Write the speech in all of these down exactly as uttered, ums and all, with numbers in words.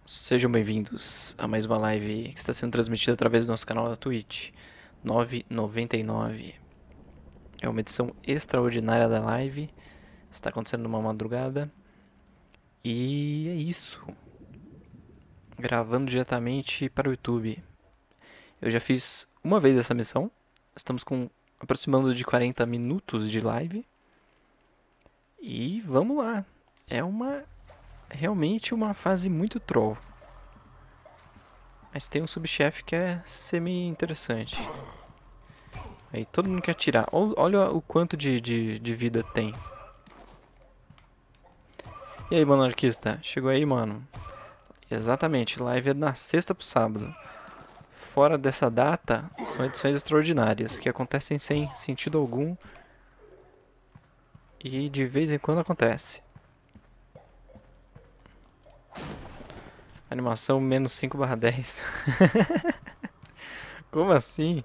Sejam bem-vindos a mais uma live que está sendo transmitida através do nosso canal da Twitch nove noventa e nove. É uma edição extraordinária da live, está acontecendo numa madrugada e é isso. Gravando diretamente para o YouTube. Eu já fiz uma vez essa missão, estamos com aproximando de quarenta minutos de live e vamos lá. É uma realmente uma fase muito troll. Mas tem um subchefe que é semi-interessante. Aí todo mundo quer atirar. Ol- Olha o quanto de, de, de vida tem. E aí, monarquista? Chegou aí, mano? Exatamente, live é na sexta pro sábado. Fora dessa data, são edições extraordinárias, que acontecem sem sentido algum. E de vez em quando acontece. Animação menos cinco barra dez. Como assim?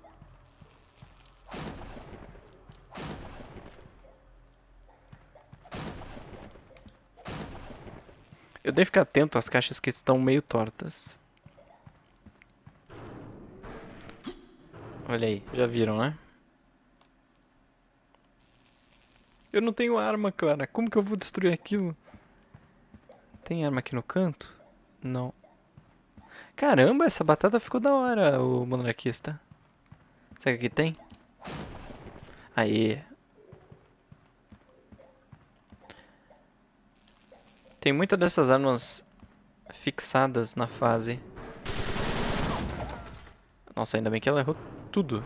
Eu devo ficar atento às caixas que estão meio tortas. Olha aí, já viram, né? Eu não tenho arma, cara. Como que eu vou destruir aquilo? Tem arma aqui no canto? Não. Caramba, essa batata ficou da hora, o monarquista. Será que aqui tem? Aí. Tem muitas dessas armas fixadas na fase. Nossa, ainda bem que ela errou tudo.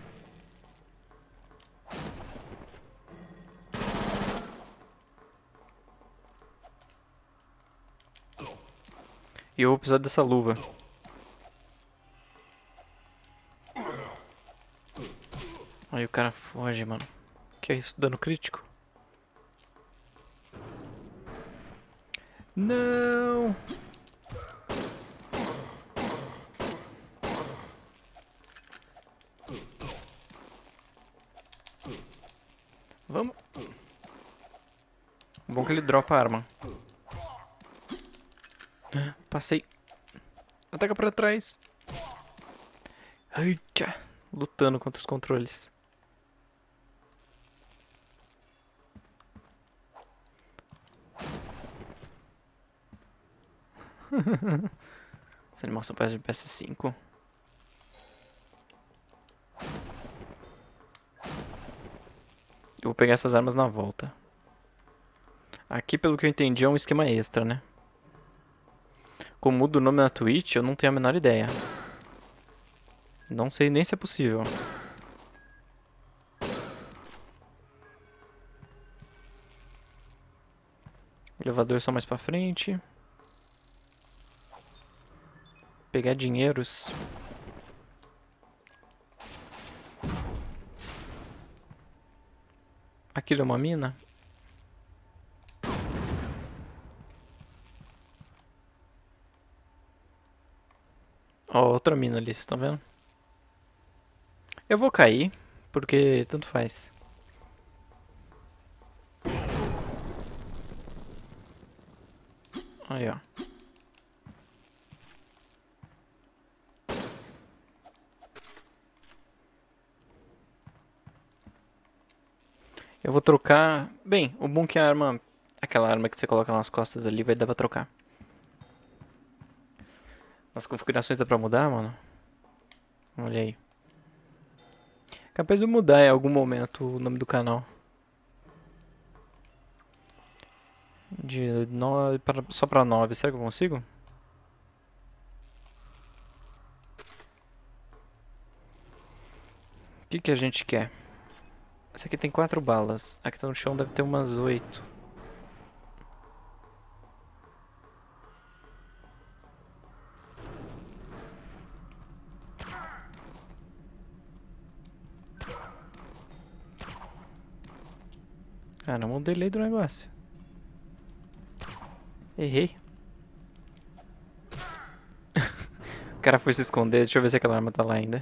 E eu vou precisar dessa luva. Aí o cara foge, mano. Que é isso? Dano crítico? Não! Vamos. Bom que ele dropa a arma. Passei. Ataca pra trás. Ai, tchá. Lutando contra os controles. Essa animação parece de P S cinco. Eu vou pegar essas armas na volta. Aqui, pelo que eu entendi, é um esquema extra, né? Como muda o nome na Twitch, eu não tenho a menor ideia. Não sei nem se é possível. Elevador só mais pra frente. Pegar dinheiros. Aquilo é uma mina? Ó, outra mina ali, vocês estão vendo? Eu vou cair, porque tanto faz. Aí, ó. Eu vou trocar... Bem, o bom é que a arma... Aquela arma que você coloca nas costas ali vai dar pra trocar. As configurações dá pra mudar, mano? Olha aí. Capaz de eu mudar em algum momento o nome do canal. De nove para, só pra nove. Será que eu consigo? O que que a gente quer? Essa aqui tem quatro balas. Aqui tá no chão deve ter umas oito. Caramba, um delay do negócio. Errei. O cara foi se esconder. Deixa eu ver se aquela arma tá lá ainda.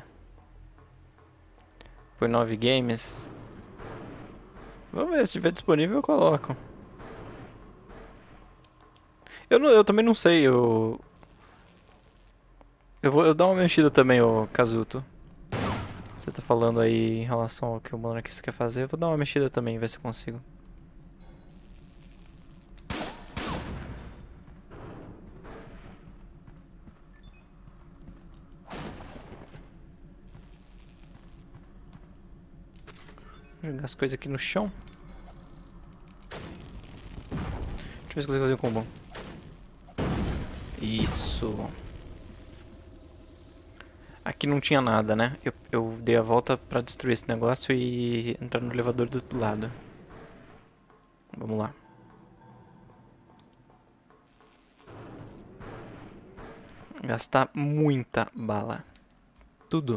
Foi nove games. Vamos ver, se estiver disponível eu coloco. Eu, não, eu também não sei o, Eu vou eu dar uma mexida também, ô Kazuto. Você tá falando aí em relação ao que o monarquista quer fazer. Eu vou dar uma mexida também, ver se eu consigo. Vou jogar as coisas aqui no chão. Deixa eu ver se eu consigo fazer um combo. Isso. Aqui não tinha nada, né? Eu, eu dei a volta pra destruir esse negócio e entrar no elevador do outro lado. Vamos lá. Gastar muita bala. Tudo.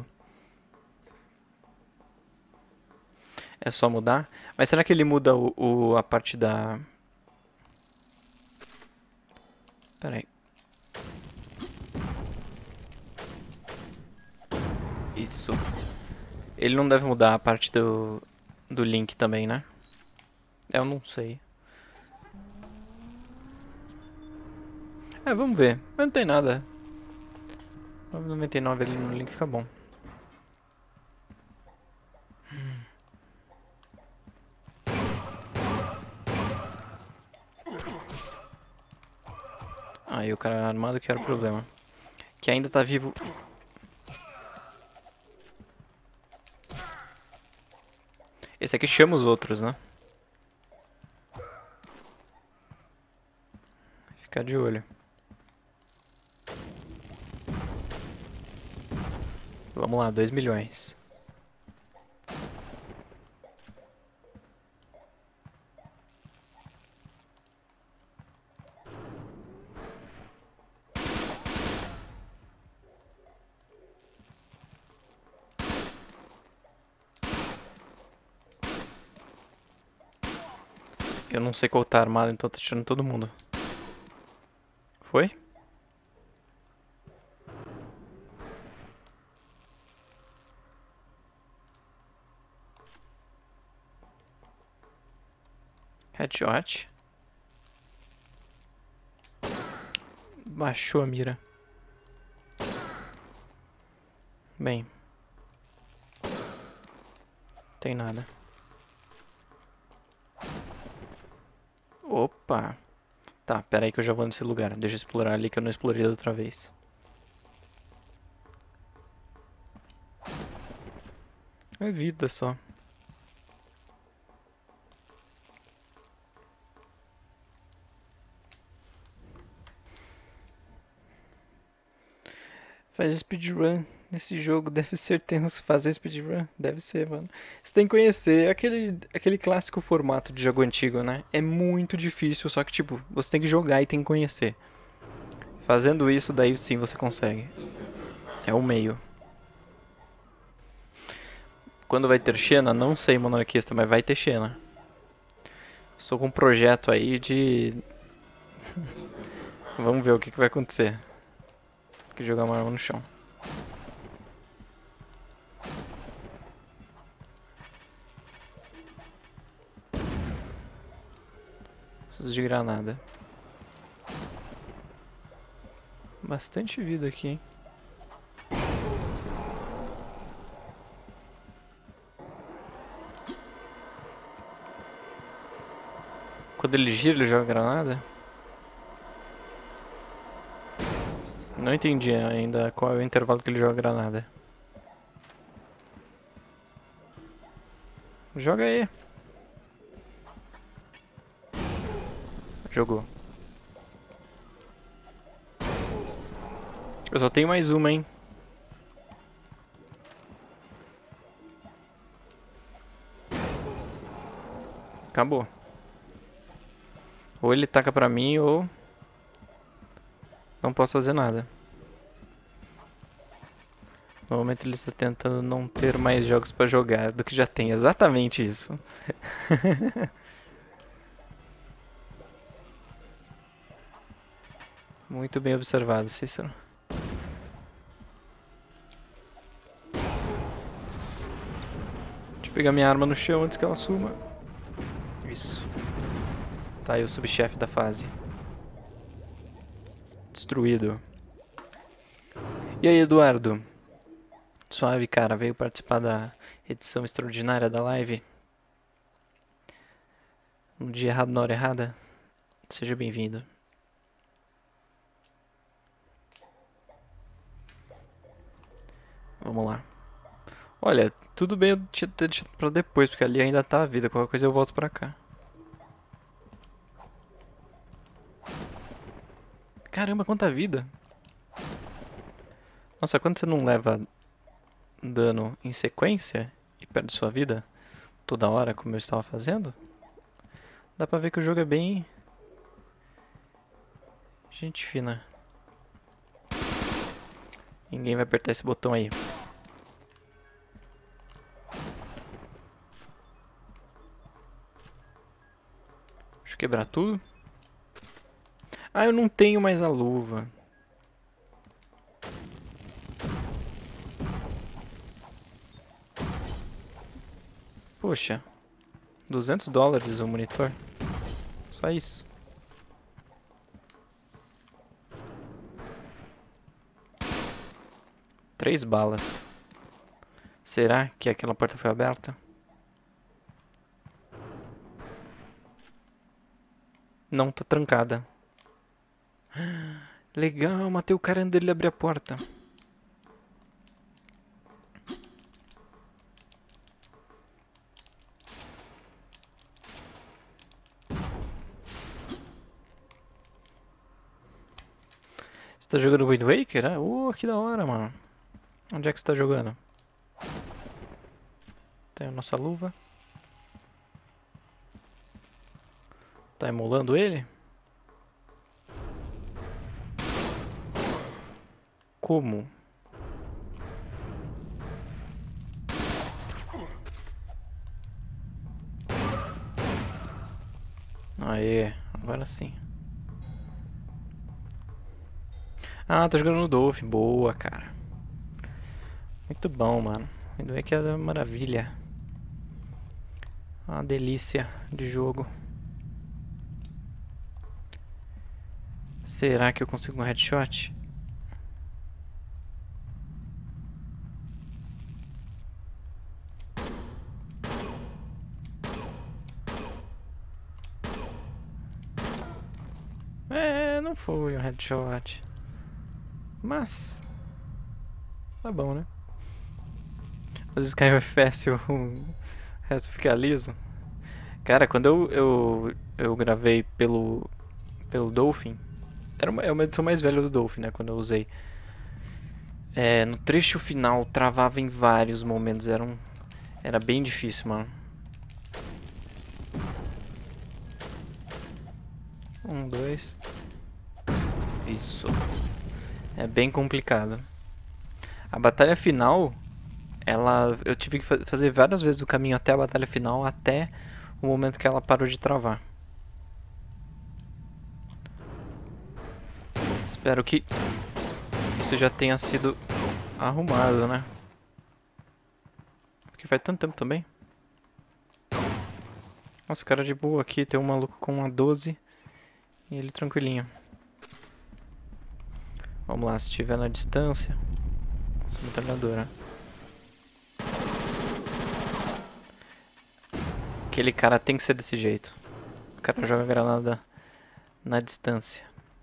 É só mudar? Mas será que ele muda o, o- a parte da... Pera aí. Isso. Ele não deve mudar a parte do, do link também, né? Eu não sei. É, vamos ver. Mas não tem nada. noventa e nove ali no link fica bom. Aí o cara armado que era o problema. Que ainda tá vivo. Esse aqui chama os outros, né? Ficar de olho. Vamos lá, dois milhões. Eu não sei qual tá armado, então tá tirando todo mundo. Foi? Headshot. Baixou a mira. Bem. Tem nada. Opa. Tá, pera aí que eu já vou nesse lugar. Deixa eu explorar ali que eu não explorei da outra vez. É vida só. Faz speedrun nesse jogo, deve ser tenso fazer speedrun, deve ser, mano. Você tem que conhecer aquele, aquele clássico formato de jogo antigo, né? É muito difícil, só que tipo, você tem que jogar e tem que conhecer. Fazendo isso, daí sim você consegue. É o meio. Quando vai ter Xena? Não sei, monarquista, mas vai ter Xena. Estou com um projeto aí de... Vamos ver o que, que vai acontecer. Tem que jogar uma arma no chão. Preciso de granada. Bastante vida aqui, hein? Quando ele gira, ele joga granada? Não entendi ainda qual é o intervalo que ele joga granada. Joga aí. Jogou. Eu só tenho mais uma, hein? Acabou. Ou ele taca pra mim ou... Não posso fazer nada. No momento ele está tentando não ter mais jogos pra jogar do que já tem. Exatamente isso. Muito bem observado, Cícero. Deixa eu pegar minha arma no chão antes que ela suma. Isso. Tá aí o subchefe da fase. Destruído. E aí, Eduardo? Suave, cara, veio participar da edição extraordinária da live? No dia errado, na hora errada? Seja bem-vindo. Vamos lá. Olha, tudo bem eu tinha ter deixado pra depois, porque ali ainda tá a vida. Qualquer coisa eu volto pra cá. Caramba, quanta vida! Nossa, quando você não leva dano em sequência e perde sua vida toda hora, como eu estava fazendo, dá pra ver que o jogo é bem... gente fina. Ninguém vai apertar esse botão aí. Deixa eu quebrar tudo. Ah, eu não tenho mais a luva. Poxa, duzentos dólares o monitor. Só isso. Três balas. Será que aquela porta foi aberta? Não, tá trancada. Legal, matei o cara antes dele abrir a porta. Você tá jogando Wind Waker? Ah, uh, que da hora, mano. Onde é que você tá jogando? Tem a nossa luva. Tá emulando ele? Como? Aê, agora sim. Ah, tô jogando no Dolphin. Boa, cara. Muito bom, mano. Wind Waker é uma maravilha. Uma delícia de jogo. Será que eu consigo um headshot? É, não foi um headshot. Mas... tá bom, né? Às vezes cai o F P S e o resto fica liso. Cara, quando eu, eu, eu gravei pelo, pelo Dolphin... Era uma, é uma edição mais velha do Dolphin, né? Quando eu usei. É, no trecho final, travava em vários momentos. Era, um, era bem difícil, mano. Um, dois... Isso. É bem complicado. A batalha final, ela, eu tive que fa fazer várias vezes o caminho até a batalha final, até o momento que ela parou de travar. Espero que isso já tenha sido arrumado, né? Porque faz tanto tempo também. Nossa, cara de boa aqui, tem um maluco com uma doze e ele tranquilinho. Vamos lá, se estiver na distância. Nossa, metralhadora. Aquele cara tem que ser desse jeito. O cara joga granada na distância.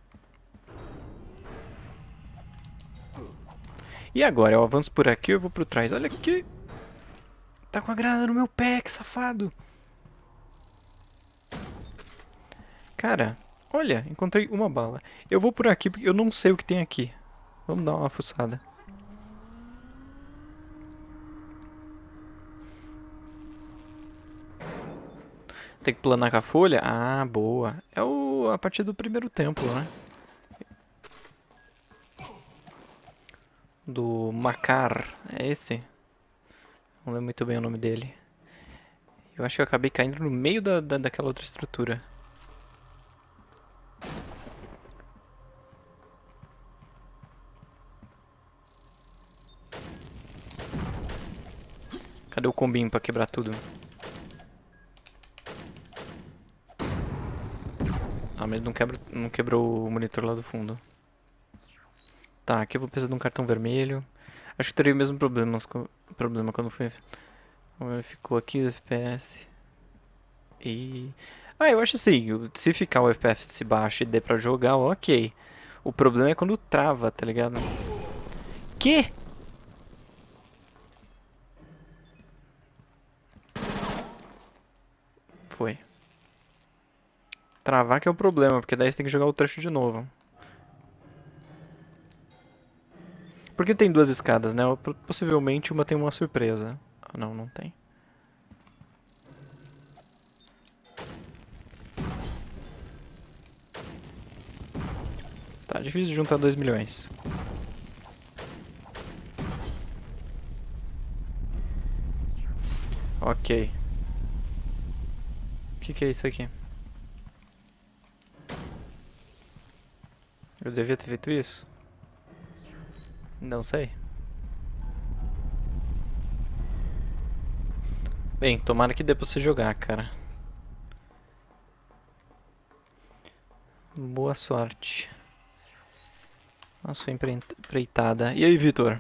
E agora? Eu avanço por aqui ou eu vou por trás? Olha aqui. Tá com a granada no meu pé, que safado. Cara, olha, encontrei uma bala. Eu vou por aqui porque eu não sei o que tem aqui. Vamos dar uma fuçada. Tem que planar com a folha? Ah, boa. É o, a partir do primeiro templo, né? Do Macar. É esse? Não lembro muito bem o nome dele. Eu acho que eu acabei caindo no meio da, da, daquela outra estrutura. Cadê o combinho pra quebrar tudo? Ah, mas não, quebra, não quebrou o monitor lá do fundo. Tá, aqui eu vou precisar de um cartão vermelho. Acho que teria o mesmo problema, problema quando foi. Ficou aqui o F P S. E. Ah, eu acho assim, se ficar o F P S baixo e der pra jogar, ok. O problema é quando trava, tá ligado? Que? Foi. Travar que é o problema, porque daí você tem que jogar o trecho de novo. Porque tem duas escadas, né? Possivelmente uma tem uma surpresa. Ah, não, não tem. Tá difícil de juntar dois milhões. Ok. O que, que é isso aqui? Eu devia ter feito isso? Não sei. Bem, tomara que dê pra você jogar, cara. Boa sorte. A sua empreitada. E aí, Vitor?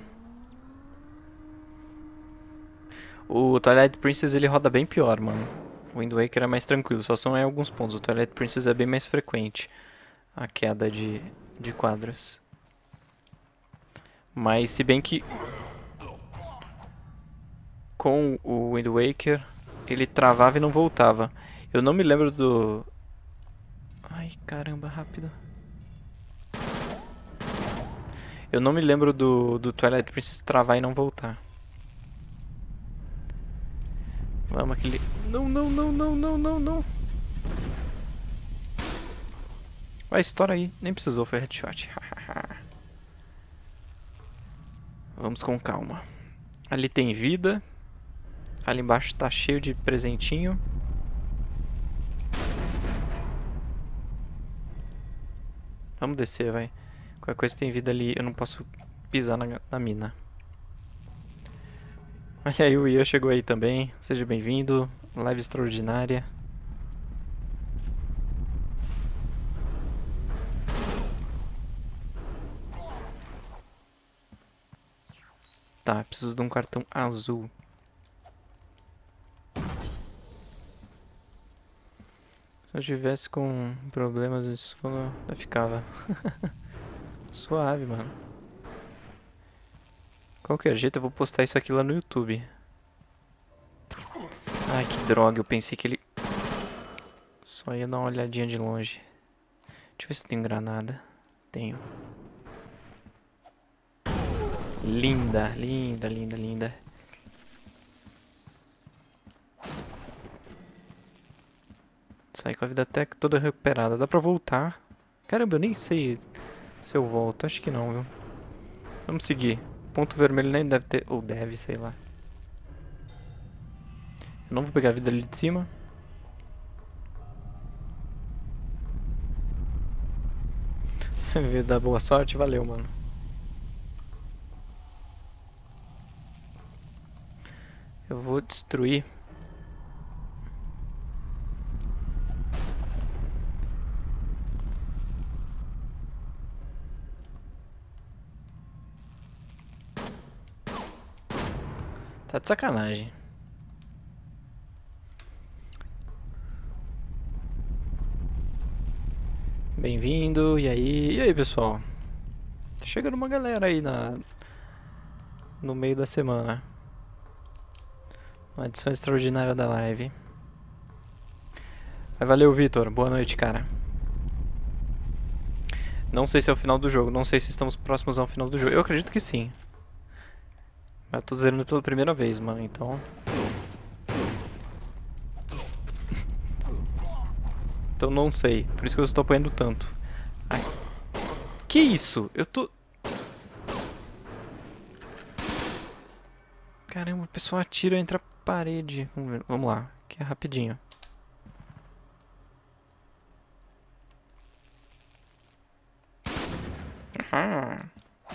O Twilight Princess ele roda bem pior, mano. O Wind Waker é mais tranquilo, só são em alguns pontos. O Twilight Princess é bem mais frequente a queda de, de quadros. Mas se bem que com o Wind Waker ele travava e não voltava. Eu não me lembro do... Ai, caramba, rápido. Eu não me lembro do, do Twilight Princess travar e não voltar. Vamos, aquele... Não, não, não, não, não, não, não. Vai, estoura aí. Nem precisou, foi headshot. Vamos com calma. Ali tem vida. Ali embaixo tá cheio de presentinho. Vamos descer, vai. Qualquer coisa tem vida ali, eu não posso pisar na, na mina. Olha aí, o Ian chegou aí também. Seja bem-vindo. Live extraordinária. Tá, preciso de um cartão azul. Se eu tivesse com problemas de escola, eu ficava. Suave, mano. Qualquer jeito eu vou postar isso aqui lá no YouTube. Ai, que droga, eu pensei que ele... Só ia dar uma olhadinha de longe. Deixa eu ver se tem granada. Tenho. Linda, linda, linda, linda. Sai com a vida até toda recuperada. Dá pra voltar. Caramba, eu nem sei se eu volto. Acho que não, viu? Vamos seguir. Ponto vermelho nem deve ter... Ou deve, sei lá. Eu não vou pegar a vida ali de cima. Dar boa sorte, valeu, mano. Eu vou destruir. Tá de sacanagem. Bem-vindo, e aí? E aí, pessoal? Tá chegando uma galera aí na... no meio da semana. Uma edição extraordinária da live. Mas valeu, Vitor. Boa noite, cara. Não sei se é o final do jogo. Não sei se estamos próximos ao final do jogo. Eu acredito que sim. Mas eu tô zerando pela primeira vez, mano. Então... Então não sei. Por isso que eu estou apanhando tanto. Ai. Que isso? Eu tô... Caramba, a pessoa atira entre a parede. Vamos ver. Vamos lá. Que é rapidinho. Ah.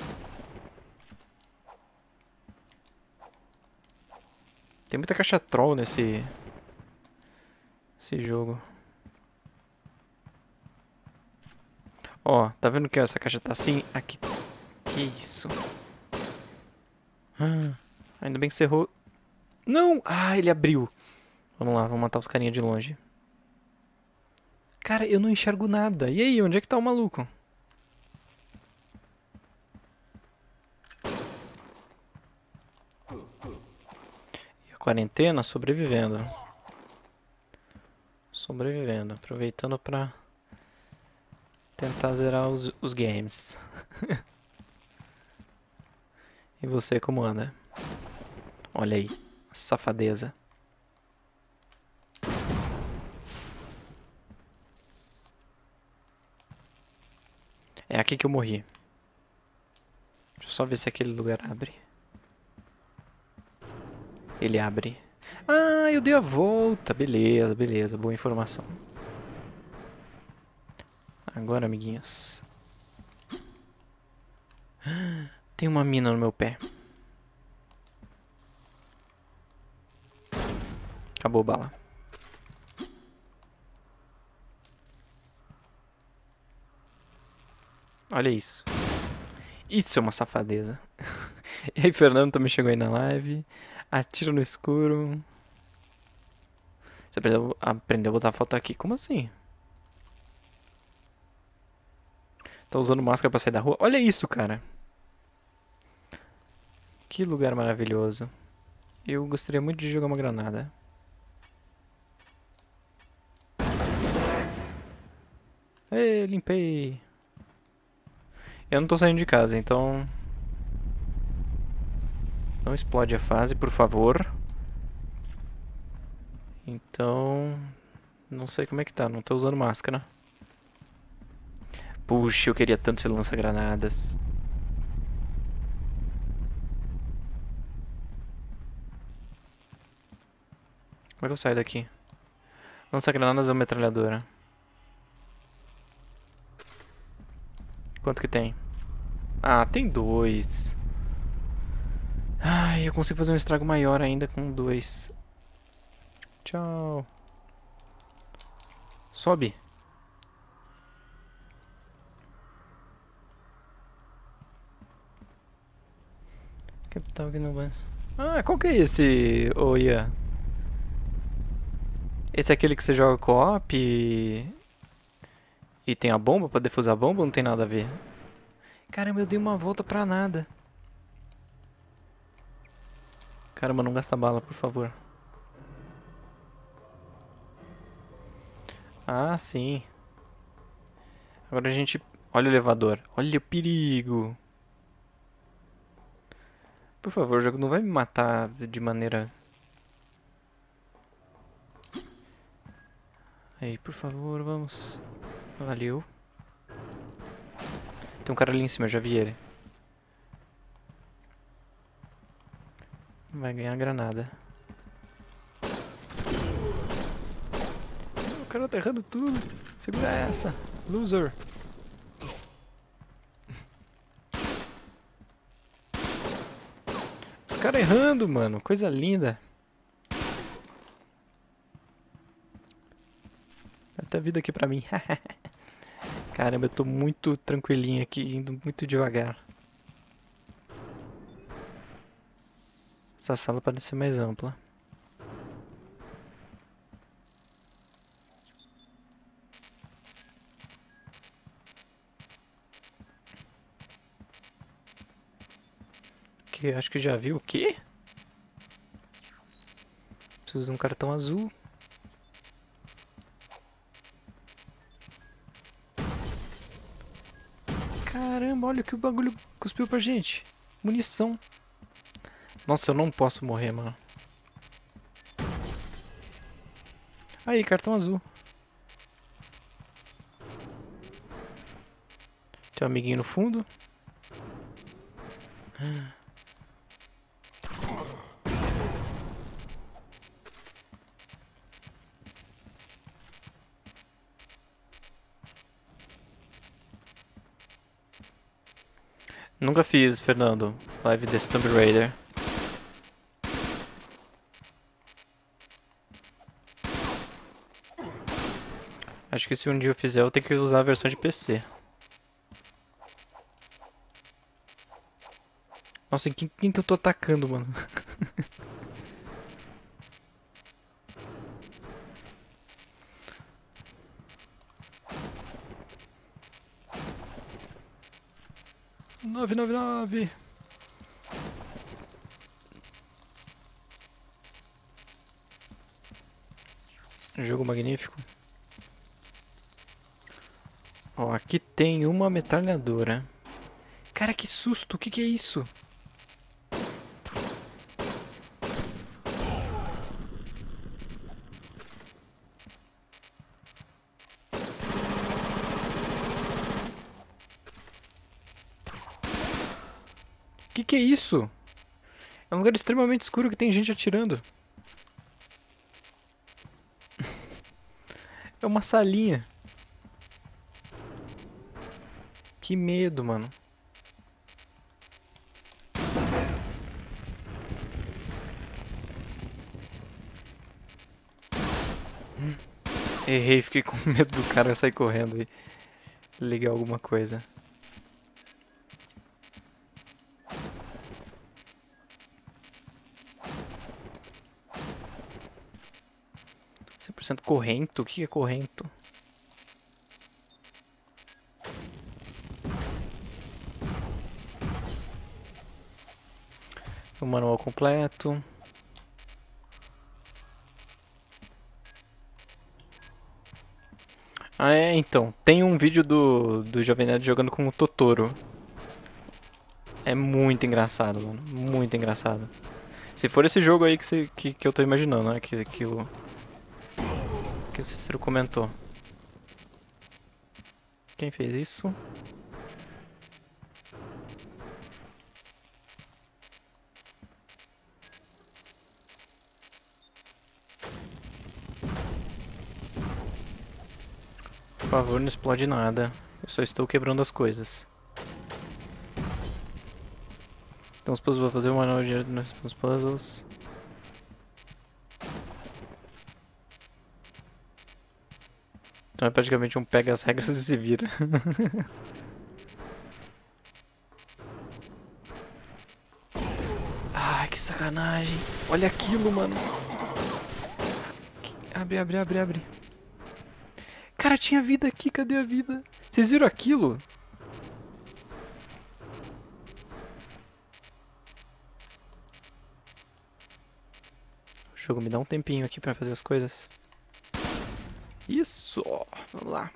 Tem muita caixa troll nesse... Esse jogo. Ó, tá vendo que essa caixa tá assim? Aqui, aqui Que isso? Ah, ainda bem que cerrou. Não! Ah, ele abriu. Vamos lá, vamos matar os carinha de longe. Cara, eu não enxergo nada. E aí, onde é que tá o maluco? E a quarentena sobrevivendo. Sobrevivendo. Aproveitando pra tentar zerar os, os games. E você, como anda? Olha aí, safadeza. É aqui que eu morri. Deixa eu só ver se aquele lugar abre. Ele abre. Ah, eu dei a volta. Beleza, beleza. Boa informação. Agora, amiguinhos. Tem uma mina no meu pé. Acabou a bala. Olha isso. Isso é uma safadeza. E aí, Fernando também chegou aí na live. Atira no escuro. Você aprendeu, aprendeu a botar foto aqui? Como assim? Tá usando máscara pra sair da rua? Olha isso, cara. Que lugar maravilhoso. Eu gostaria muito de jogar uma granada. Ê, limpei. Eu não tô saindo de casa, então... Não explode a fase, por favor. Então... Não sei como é que tá, não tô usando máscara. Puxa, eu queria tanto ser lança-granadas. Como é que eu saio daqui? Lança-granadas ou metralhadora? Quanto que tem? Ah, tem dois. Ai, eu consigo fazer um estrago maior ainda com dois. Tchau. Sobe. Capital aqui no banco. Ah, qual que é esse, ô Ian? Esse é aquele que você joga co-op e... e tem a bomba pra defusar a bomba ou não tem nada a ver? Caramba, eu dei uma volta pra nada. Caramba, não gasta bala, por favor. Ah, sim. Agora a gente... Olha o elevador. Olha o perigo. Por favor, o jogo não vai me matar de maneira... Aí, por favor, vamos. Valeu. Tem um cara ali em cima, eu já vi ele. Vai ganhar granada. O cara tá errando tudo. Segura essa, loser. Os caras errando, mano. Coisa linda. Até vida aqui pra mim. Caramba, eu tô muito tranquilinho aqui, indo muito devagar. Essa sala parece ser mais ampla. Que acho que já viu o quê? Preciso de um cartão azul. Caramba, olha que o bagulho cuspiu pra gente. Munição. Nossa, eu não posso morrer, mano. Aí, cartão azul. Tem um amiguinho no fundo. Nunca fiz, Fernando. Live desse Tomb Raider. Acho que se um dia eu fizer, eu tenho que usar a versão de P C. Nossa, em quem, quem que eu tô atacando, mano? nove nove nove. Jogo magnífico. Ó, aqui tem uma metralhadora. Cara, que susto! O que que é isso? O que que é isso? É um lugar extremamente escuro que tem gente atirando. É uma salinha. Que medo, mano. Hum. Errei, fiquei com medo do cara sair correndo e ligar alguma coisa. cem por cento corrento? O que é corrento? O manual completo. Ah, é, então. Tem um vídeo do, do Jovem Nerd jogando com o Totoro. É muito engraçado, mano. Muito engraçado. Se for esse jogo aí que, você, que, que eu tô imaginando, né? Que, que, o, que o Cícero comentou. Quem fez isso? Por favor, não explode nada. Eu só estou quebrando as coisas. Então os puzzles, vou fazer uma nova direto nos puzzles. Então é praticamente um pega as regras e se vira. Ai, que sacanagem. Olha aquilo, mano. Abre, abre, abre, abre. Cara, tinha vida aqui, cadê a vida? Vocês viram aquilo? O jogo me dá um tempinho aqui pra fazer as coisas. Isso! Vamos lá.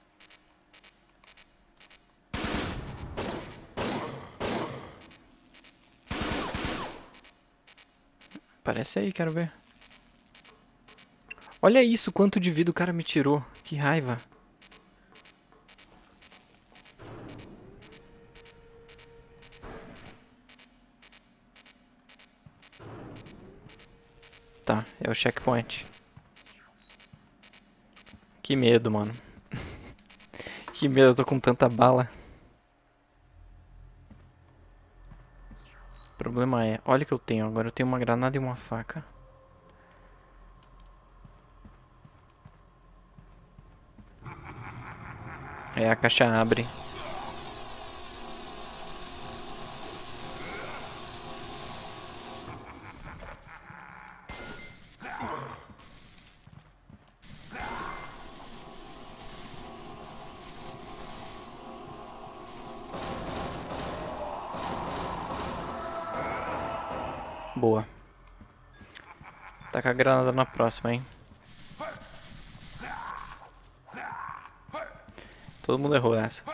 Aparece aí, quero ver. Olha isso, quanto de vida o cara me tirou. Que raiva. Tá, é o checkpoint. Que medo, mano. Que medo, eu tô com tanta bala. O problema é, olha o que eu tenho. Agora eu tenho uma granada e uma faca. Aí a caixa abre. Boa. Tá com a granada na próxima, hein? Todo mundo errou essa.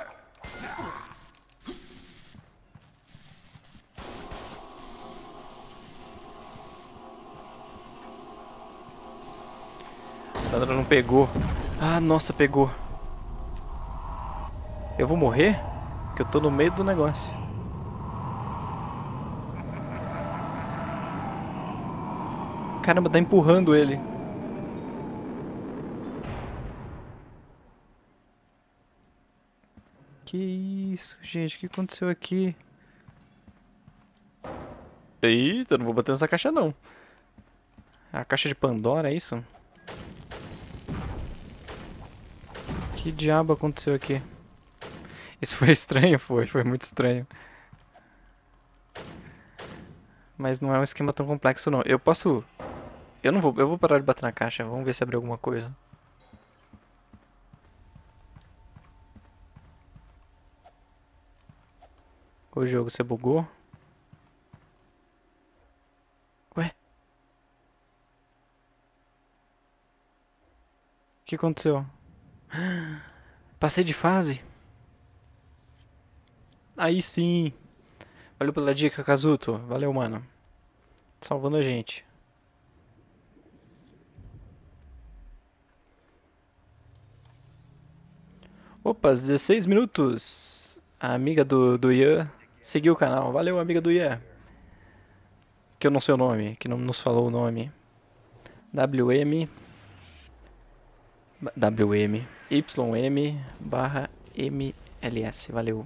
A Sandra não pegou. Ah, nossa, pegou. Eu vou morrer? Porque eu tô no meio do negócio. Caramba, tá empurrando ele. Que isso, gente? O que aconteceu aqui? Eita, não vou bater nessa caixa não. A caixa de Pandora, é isso? Que diabo aconteceu aqui? Isso foi estranho, foi. Foi muito estranho. Mas não é um esquema tão complexo, não. Eu posso... Eu não vou... Eu vou parar de bater na caixa. Vamos ver se abriu alguma coisa. O jogo, você bugou? Ué? O que aconteceu? Passei de fase? Aí sim. Valeu pela dica, Kazuto. Valeu, mano. Salvando a gente. Opa, dezesseis minutos. A amiga do, do Ian seguiu o canal. Valeu, amiga do Ian. Que eu não sei o nome, que não nos falou o nome. W M W M Y M barra M L S. Valeu.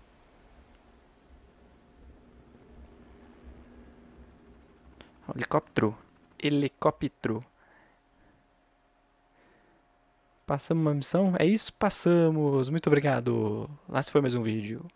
Helicóptero. Helicóptero. Passamos uma missão? É isso? Passamos. Muito obrigado. Lá se foi mais um vídeo.